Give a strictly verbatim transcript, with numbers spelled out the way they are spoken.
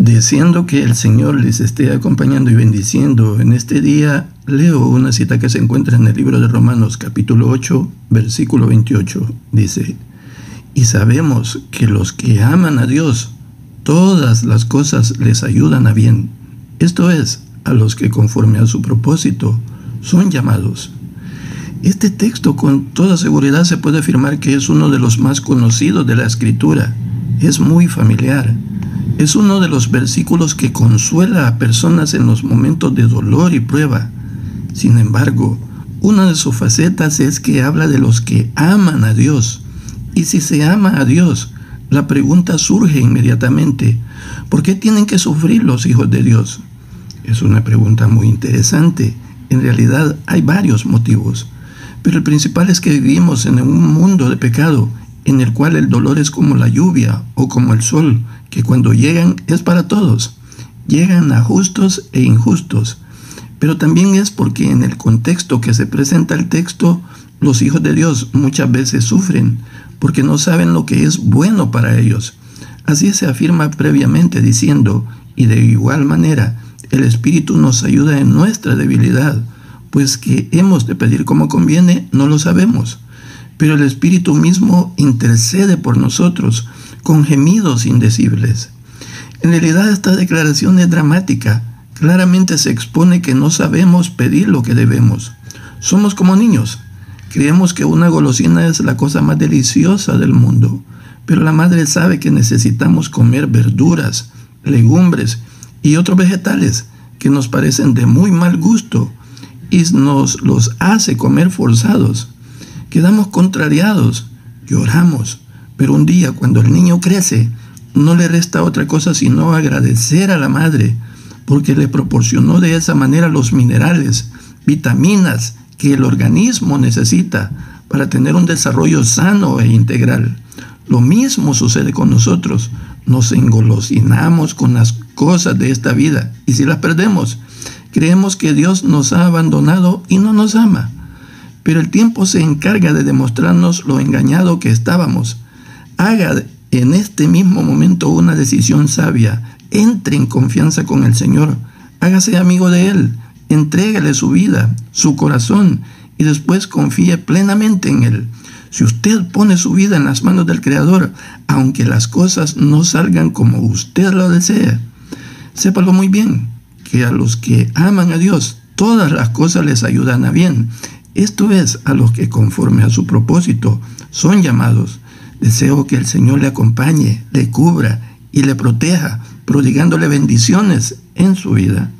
Deseando que el Señor les esté acompañando y bendiciendo en este día, leo una cita que se encuentra en el libro de Romanos capítulo ocho, versículo veintiocho. Dice: y sabemos que los que aman a Dios, todas las cosas les ayudan a bien. Esto es, a los que conforme a su propósito son llamados. Este texto con toda seguridad se puede afirmar que es uno de los más conocidos de la Escritura. Es muy familiar. Es uno de los versículos que consuela a personas en los momentos de dolor y prueba. Sin embargo, una de sus facetas es que habla de los que aman a Dios. Y si se ama a Dios, la pregunta surge inmediatamente: ¿por qué tienen que sufrir los hijos de Dios? Es una pregunta muy interesante. En realidad hay varios motivos, pero el principal es que vivimos en un mundo de pecado, en el cual el dolor es como la lluvia o como el sol, que cuando llegan es para todos. Llegan a justos e injustos. Pero también es porque en el contexto que se presenta el texto, los hijos de Dios muchas veces sufren, porque no saben lo que es bueno para ellos. Así se afirma previamente diciendo: y de igual manera, el Espíritu nos ayuda en nuestra debilidad, pues que hemos de pedir como conviene, no lo sabemos. Pero el Espíritu mismo intercede por nosotros con gemidos indecibles. En realidad esta declaración es dramática. Claramente se expone que no sabemos pedir lo que debemos. Somos como niños. Creemos que una golosina es la cosa más deliciosa del mundo, pero la madre sabe que necesitamos comer verduras, legumbres y otros vegetales que nos parecen de muy mal gusto y nos los hace comer forzados. Quedamos contrariados, lloramos, pero un día cuando el niño crece, no le resta otra cosa sino agradecer a la madre, porque le proporcionó de esa manera los minerales, vitaminas que el organismo necesita para tener un desarrollo sano e integral. Lo mismo sucede con nosotros. Nos engolosinamos con las cosas de esta vida, y si las perdemos, creemos que Dios nos ha abandonado y no nos ama. Pero el tiempo se encarga de demostrarnos lo engañado que estábamos. Haga en este mismo momento una decisión sabia. Entre en confianza con el Señor. Hágase amigo de Él. Entrégale su vida, su corazón, y después confíe plenamente en Él. Si usted pone su vida en las manos del Creador, aunque las cosas no salgan como usted lo desea, sépalo muy bien, que a los que aman a Dios, todas las cosas les ayudan a bien. Esto es, a los que conforme a su propósito son llamados. Deseo que el Señor le acompañe, le cubra y le proteja, prodigándole bendiciones en su vida.